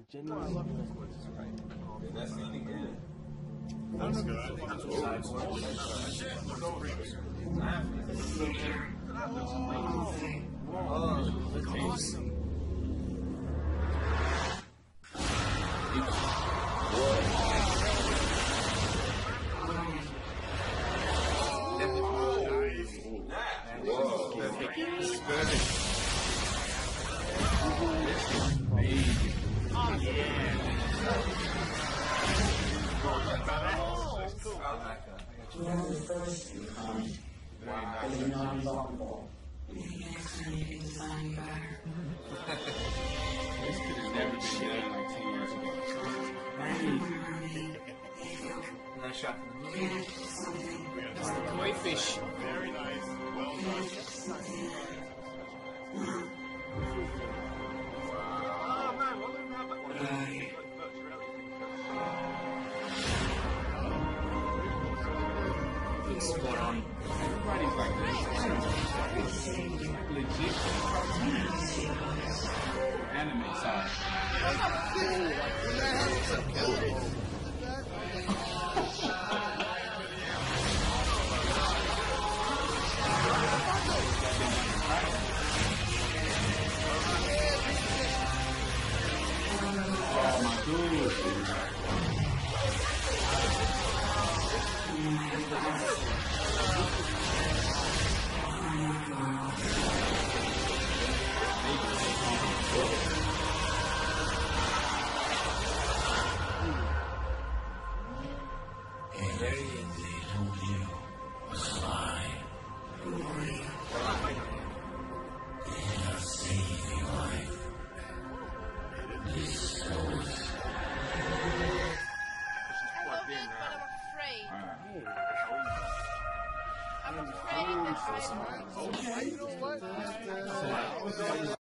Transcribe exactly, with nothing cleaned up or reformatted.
genuinely love this. That scene again. That's good. I think that's what Oh, that's awesome. Whoever first you come, is non-vulnerable. The next time you can design better. This could have never been done like ten years ago. Nice shot. Koi fish. very nice. Well done. Oh man, what would happen? Spot on. Everybody's like this. Legit. Anime side. Oh my dude. I'm afraid that I... You know what?